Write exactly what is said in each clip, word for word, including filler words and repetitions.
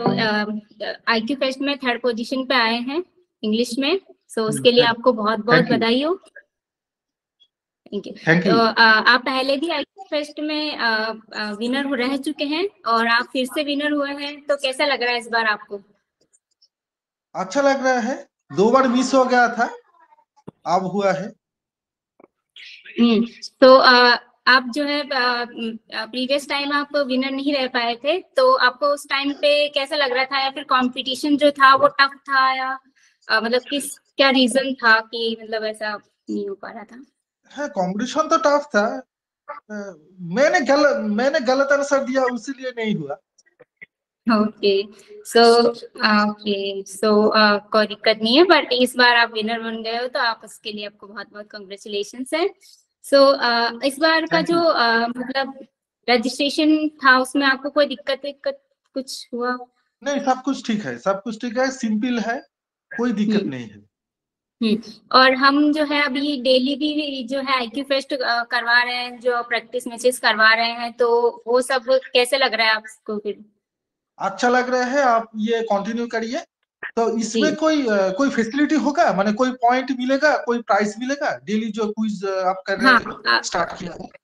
IQ fest में third position पे आए हैं इंग्लिश में, सो so, उसके लिए आपको बहुत बहुत बधाई हो। Thank you. तो आप पहले भी आईक्यू फेस्ट में विनर रह चुके हैं और आप फिर से विनर हुए हैं, तो कैसा लग रहा है इस बार आपको? अच्छा लग रहा है, दो बार मिस हो गया था, अब हुआ है। हम्म तो आप जो है प्रीवियस टाइम आप विनर नहीं रह पाए थे, तो आपको उस टाइम पे कैसा लग रहा था, या फिर कंपटीशन जो था वो टफ था, या आ, मतलब किस क्या रीजन था कि मतलब ऐसा नहीं हो पा रहा था? हाँ, कंपटीशन तो टफ था, मैंने गलत मैंने गलत आंसर दिया, इसीलिए नहीं हुआ। ओके सो ओके सो कोई दिक्कत नहीं है, बट इस बार आप विनर बन गए हो, तो आप उसके लिए आपको बहुत बहुत कांग्रेचुलेशंस है। सो so, uh, इस बार का जो uh, मतलब रजिस्ट्रेशन था उसमें आपको कोई दिक्कत दिक्कत कुछ हुआ? नहीं, सब कुछ ठीक है, सब कुछ ठीक है, सिंपल है, कोई दिक्कत नहीं है। हम्म और हम जो है अभी डेली भी जो है आईक्यू फेस्ट करवा रहे हैं, जो प्रैक्टिस मैचेस करवा रहे हैं, तो वो सब कैसे लग रहा है आपको? फिर अच्छा लग रहा है, आप ये कंटिन्यू करिए। तो इसमें कोई कोई फैसिलिटी होगा, माने कोई पॉइंट मिलेगा, कोई प्राइस मिलेगा डेली जो क्विज आप कर रहे हैं? हाँ, स्टार्ट किया है।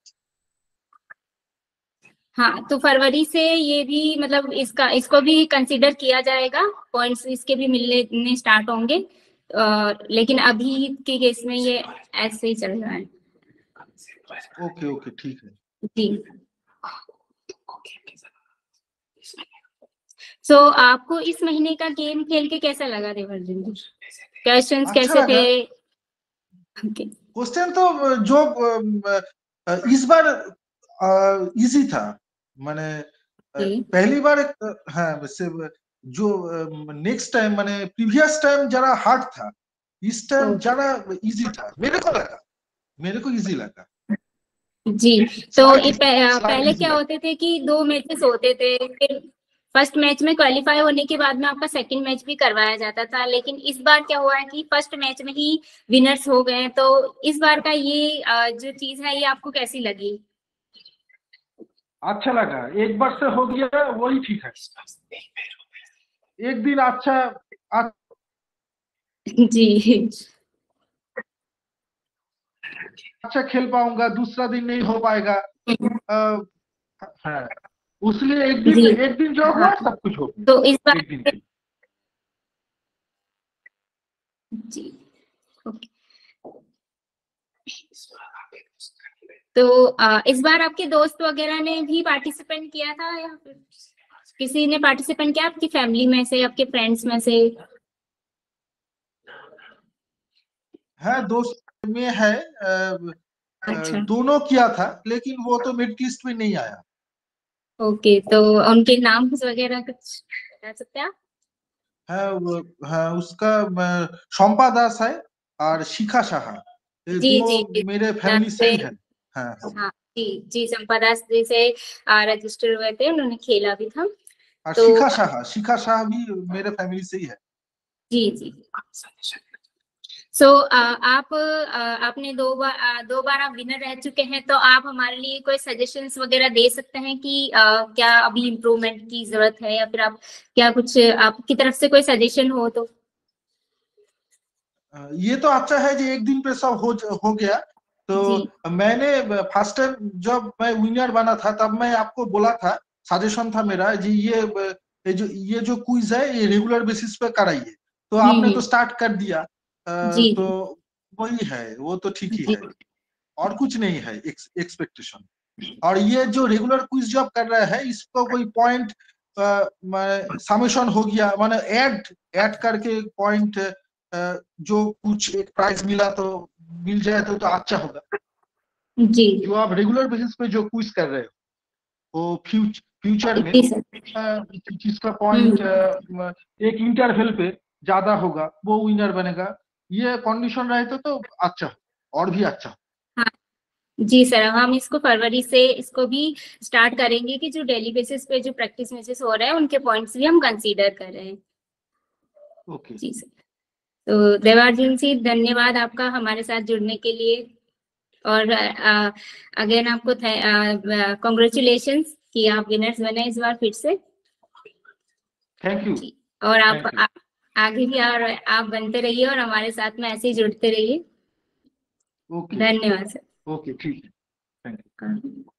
हाँ, तो फरवरी से ये भी मतलब इसका इसको भी कंसीडर किया जाएगा, पॉइंट्स इसके भी मिलने स्टार्ट होंगे, आ, लेकिन अभी के केस में ये ऐसे ही चल रहा है। ओके ओके, ठीक है जी। सो so, आपको इस महीने का गेम खेल के कैसा लगा देवर्जन जी? क्वेश्चंस कैसे थे? क्वेश्चन तो जो इस बार इजी था, माने पहली बार हाँ, वैसे जो नेक्स्ट टाइम माने प्रीवियस टाइम जरा हार्ड था, इस टाइम जरा इजी था, मेरे को लगा मेरे को इजी लगा। जी, तो पहले क्या होते थे कि दो मैचेस होते थे, फिर फर्स्ट मैच में क्वालिफाई होने के बाद में आपका सेकंड मैच भी करवाया जाता था, लेकिन इस बार क्या हुआ है कि फर्स्ट मैच में ही विनर्स हो गए। तो इस बार का ये जो चीज है, ये आपको कैसी लगी? अच्छा लगा, एक बार से हो गया वही ठीक है, एक दिन अच्छा आ... जी अच्छा खेल पाऊंगा, दूसरा दिन नहीं हो पाएगा। हाँ, उसलिए एक दिन एक दिन जो हुआ सब कुछ हो गया। तो इस बार एक दिन जी ओके, तो आ, इस बार आपके दोस्त वगैरह ने भी पार्टिसिपेट किया था, या फिर किसी ने पार्टिसिपेट किया आपकी फैमिली में से, आपके फ्रेंड्स में से? है, दोस्त में है, अच्छा। दोनों किया था, लेकिन वो तो मेरिट लिस्ट में नहीं आया। ओके, तो उनके नाम वगैरह कुछ बता सकते हैं आप? है वो, है उसका शंपा दास है और शिखा शाह, ये जी, दो जी, मेरे फैमिली से ही है। हाँ हाँ जी जी, शंपा दास जी से रजिस्टर हुए थे, उन्होंने खेला भी था। और तो शिखा शाह शिखा शाह भी मेरे फैमिली से ही है। जी जी। सो so, uh, आप uh, आपने दो बार uh, दो बार आप विनर रह चुके हैं, तो आप हमारे लिए कोई सजेशंस वगैरह दे सकते हैं कि uh, क्या अभी इम्प्रूवमेंट की जरूरत है, या फिर आप क्या कुछ आपकी तरफ से कोई सजेशन हो तो? ये तो अच्छा है जी, एक दिन पे सब हो हो गया। तो मैंने फर्स्ट टाइम जब मैं विनर बना था, तब मैं आपको बोला था, सजेशन था मेरा जी, ये ये जो ये जो क्विज है ये रेगुलर बेसिस पे कराइए, तो आपने तो स्टार्ट कर दिया। तो वही है, वो तो ठीक ही है, और कुछ नहीं है एक्सपेक्टेशन। और ये जो रेगुलर क्विज जो आप कर रहे हैं, इसको कोई पॉइंट समेशन हो गया, माने ऐड ऐड करके पॉइंट जो कुछ एक प्राइज मिला तो मिल जाए तो, तो अच्छा होगा जी। जो आप रेगुलर बेसिस पे जो क्विज कर रहे हो, वो फ्यूच, फ्यूचर में जिसका पॉइंट एक इंटरवल पे ज्यादा होगा वो विनर बनेगा, ये कंडीशन रहे तो, तो अच्छा और भी अच्छा। हाँ जी सर, हम इसको फरवरी से इसको भी स्टार्ट करेंगे कि जो डेली बेसिस पे जो प्रैक्टिस मैचेस हो रहे हैं उनके पॉइंट्स भी हम कंसीडर कर रहे हैं। ओके जी सर, तो देवार्जुन जी धन्यवाद आपका हमारे साथ जुड़ने के लिए, और अगेन आपको कांग्रेचुलेशंस कि आप विनर्स बने इस बार फिर से। Thank you. जी, और आप Thank you. आ, आगे भी और आप बनते रहिए और हमारे साथ में ऐसे ही जुड़ते रहिए। ओके धन्यवाद सर। ओके ठीक है, थैंक यू।